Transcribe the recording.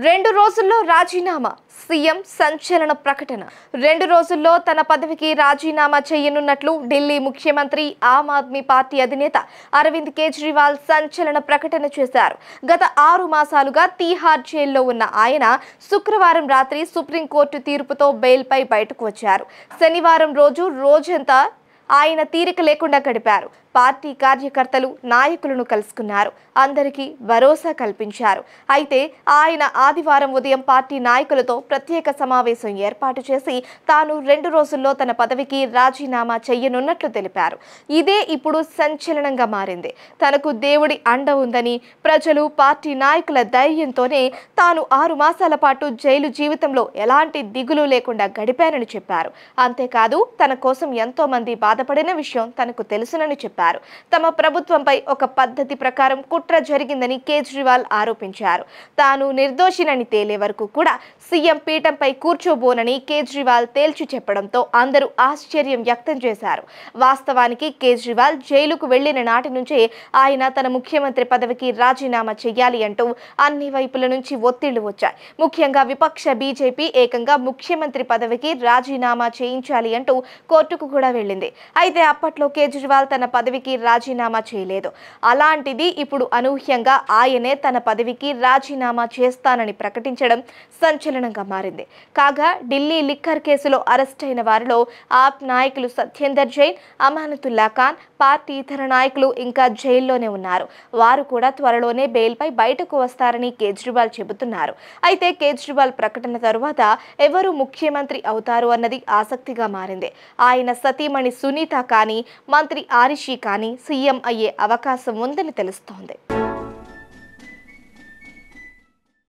2 రోజుల్లో రాజీనామా సీఎం సంచలన ప్రకటన 2 రోజుల్లో తన పదవికి రాజీనామా చేయనున్నట్లు ఢిల్లీ ముఖ్యమంత్రి ఆమ్ ఆద్మీ పార్టీ అధినేత అరవింద్ కేజ్రీవాల్ సంచలన ప్రకటన చేశారు. గత 6 మాసాలుగా తీహార్ జైల్లో ఉన్న ఆయన శుక్రవారం రాత్రి సుప్రీంకోర్టు తీర్పుతో బెయిల్పై బయటకు వచ్చారు. శనివారం రోజంతా ఆయన తీరిక లేకుండా గడిపారు. పార్టీ కార్యకర్తలు నాయకులను కలుసుకున్నారు. అందరికీ భరోసా కల్పించారు. అయితే ఆయన ఆదివారం ఉదయం పార్టీ నాయకులతో ప్రత్యేక సమావేశం ఏర్పాటు చేసి తాను 2 రోజుల్లో తన పదవికి రాజీనామా చేయనున్నట్లు తెలిపారు. ఇదే ఇప్పుడు సంచలనంగా మారింది. తనకు దేవుడి అండ ఉందని, ప్రజలు పార్టీ నాయకుల ధైర్యంతోనే తాను 6 మాసాల పాటు జైలు జీవితంలో ఎలాంటి దిగులు లేకుండా గడిపానని చెప్పారు. అంతేకాదు తన కోసం ఎంతో మంది బాధపడిన విషయం తనకు తెలుసునని చెప్పారు. తమ ప్రభుత్వంపై ఒక పద్ధతి ప్రకారం కుట్ర జరిగిందని కేజ్రీవాల్ ఆరోపించారు. తాను నిర్దోషినని తేలే వరకు కూడా సీఎం పీఠంపై కూర్చోబోనని కేజ్రీవాల్ తేల్చి చెప్పడంతో అందరూ ఆశ్చర్యం వ్యక్తం చేశారు. వాస్తవానికి కేజ్రీవాల్ జైలుకు వెళ్లిన నాటి నుంచే ఆయన తన ముఖ్యమంత్రి పదవికి రాజీనామా చేయాలి అంటూ అన్ని వైపుల నుంచి ఒత్తిళ్లు వచ్చాయి. ముఖ్యంగా విపక్ష బీజేపీ ఏకంగా ముఖ్యమంత్రి పదవికి రాజీనామా చేయించాలి అంటూ కోర్టుకు కూడా వెళ్ళింది. అయితే అప్పట్లో కేజ్రీవాల్ తన పదవికి రాజీనామా చేయలేదు. అలాంటిది ఇప్పుడు అనూహ్యంగా ఆయనే తన పదవికి రాజీనామా చేస్తానని ప్రకటించడం సంచలనంగా మారింది. కాగా ఢిల్లీ లిక్కర్ కేసులో అరెస్ట్ అయిన వారిలో ఆప్ నాయకులు సత్యేందర్ జైన్, అమానతుల్లా ఖాన్, పార్టీ ఇతర నాయకులు ఇంకా జైల్లోనే ఉన్నారు. వారు కూడా త్వరలోనే బెయిల్పై బయటకు వస్తారని కేజ్రీవాల్ చెబుతున్నారు. అయితే కేజ్రీవాల్ ప్రకటన తరువాత ఎవరు ముఖ్యమంత్రి అవుతారు అన్నది ఆసక్తిగా మారింది. ఆయన సతీమణి సునీత కానీ, మంత్రి ఆరిషి కానీ సీఎం అయ్యే అవకాశం ఉందని తెలుస్తోంది.